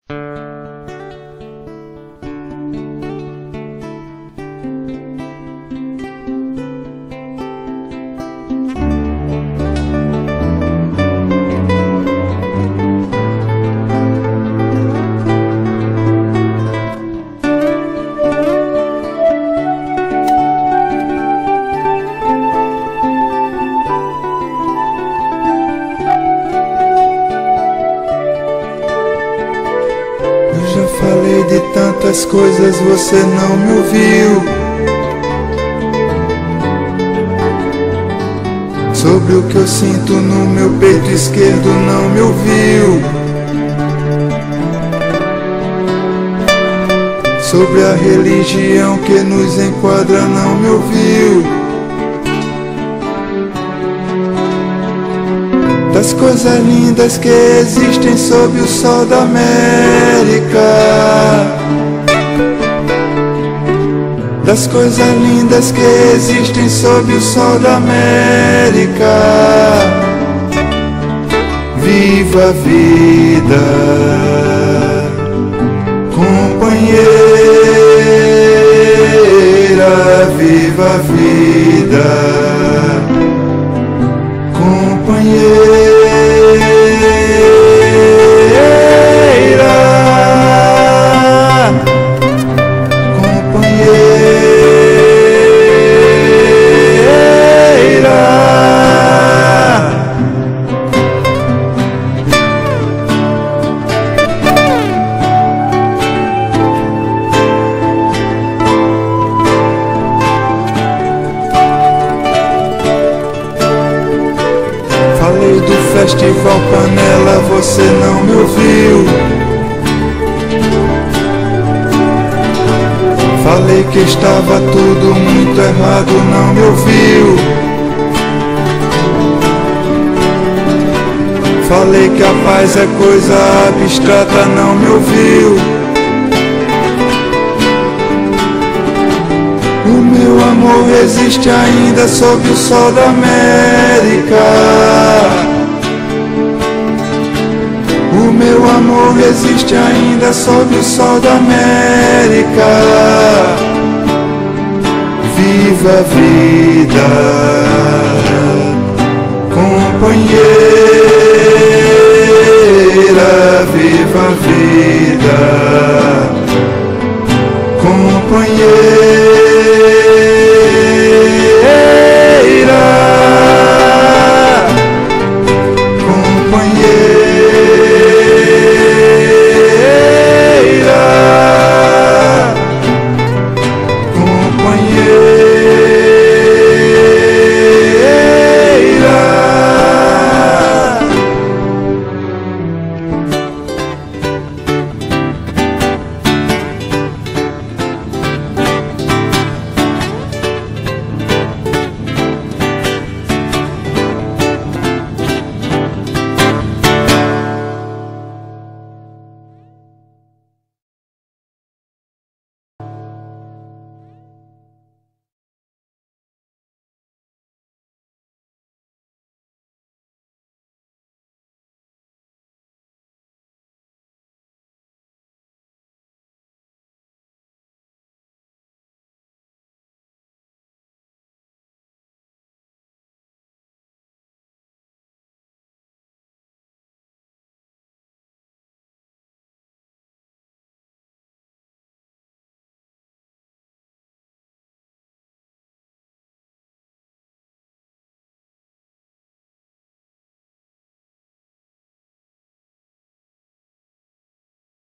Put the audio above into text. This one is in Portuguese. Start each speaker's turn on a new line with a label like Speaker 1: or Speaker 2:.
Speaker 1: Falei de tantas coisas, você não me ouviu. Sobre o que eu sinto no meu peito esquerdo, não me ouviu. Sobre a religião que nos enquadra, não me ouviu. Das coisas lindas que existem sob o sol da América, das coisas lindas que existem sob o sol da América. Viva a vida, companheira, viva a vida, companheira. Falei do Festival Panela, você não me ouviu. Falei que estava tudo muito errado, não me ouviu. Falei que a paz é coisa abstrata, não me ouviu. O meu amor existe ainda sob o sol da América. O meu amor existe ainda sob o sol da América. Viva a vida, companheira, viva a vida.